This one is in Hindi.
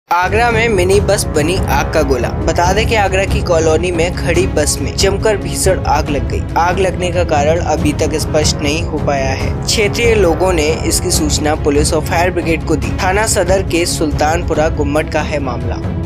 आगरा में मिनी बस बनी आग का गोला। बता दें कि आगरा की कॉलोनी में खड़ी बस में जमकर भीषण आग लग गई। आग लगने का कारण अभी तक स्पष्ट नहीं हो पाया है। क्षेत्रीय लोगों ने इसकी सूचना पुलिस और फायर ब्रिगेड को दी। थाना सदर के सुल्तानपुरा गुम्मट का है मामला।